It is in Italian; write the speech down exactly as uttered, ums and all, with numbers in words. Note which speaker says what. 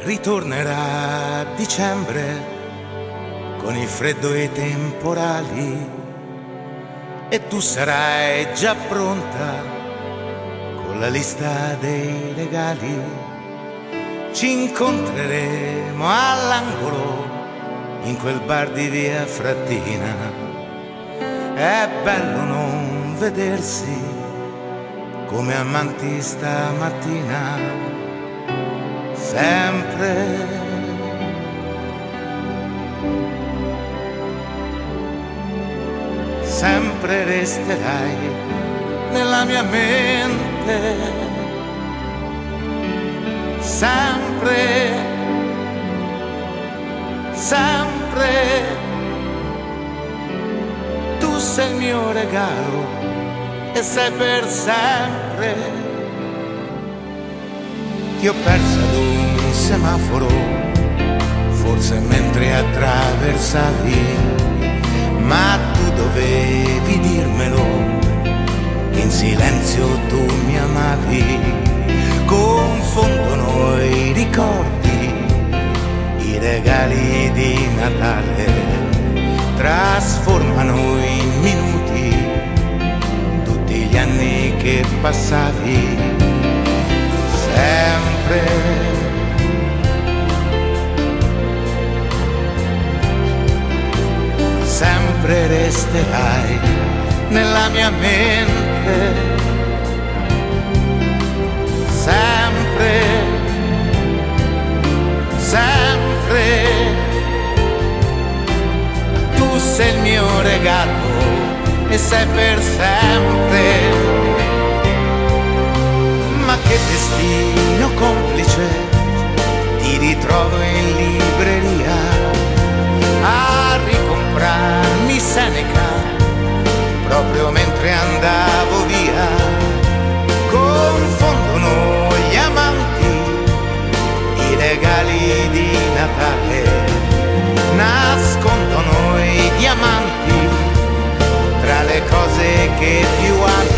Speaker 1: ritornerà a dicembre con il freddo e i temporali e tu sarai già pronta con la lista dei regali. Ci incontreremo all'angolo in quel bar di via Frattina. È bello non vedersi come amanti stamattina. Sempre sempre resterai nella mia mente, sempre, sempre, tu sei il mio regalo e sei per sempre. Ti ho perso ad un semaforo, forse mentre attraversavi, ma tu dovevi dirmelo, in silenzio tu mi amavi. Confondono i ricordi, i regali di Natale, trasformano in minuti tutti gli anni che passavi. Sempre sempre resterai nella mia mente, sempre, sempre, tu sei il mio regalo e sei per sempre. Ma che destino complice, ti ritrovo in libreria a ricomprarmi Seneca proprio mentre andavo via. Confondono gli amanti, i regali di Natale, nascondono i diamanti tra le cose che più ami.